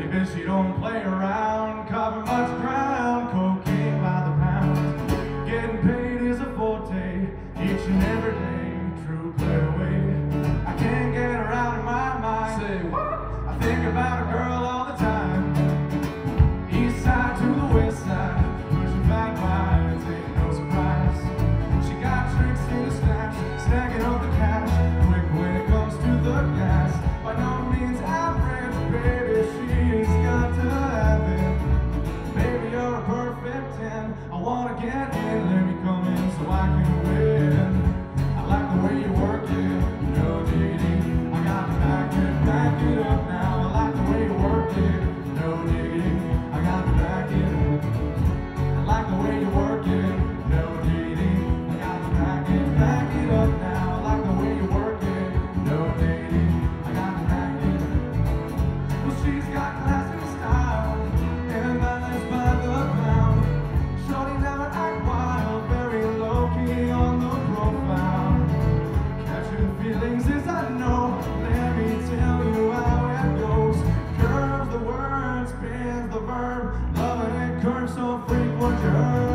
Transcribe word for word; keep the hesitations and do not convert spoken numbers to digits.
baby, she don't play around. Cover much ground, cocaine by the pound. Getting paid is a forte, each and every day. True play away. I can't get her out of my mind. Say what? I think about a girl all the time. East side to the west side, pushing back lines, ain't no surprise. She got tricks in the stash, stacking up the cash, quick when it comes to the gas. By no means average, baby, she's got to have it. Baby, you're a perfect ten. I wanna get in, let me come in so I can win. I like the way you work it, no diggity. I got to back it, back it up now. I like the way you work it, no diggity. I got to back it. I like the way you work it, no diggity. I got to back it, back it up now. I like the way you work it, no diggity. I got to back it. Well, she's got class and style, and balance by the pound. Shorty never act wild, very low key on the profile. Catching feelings is a no. Let me tell you how it goes. Curves the word, spins the verb. Loving it curves so freak what you heard.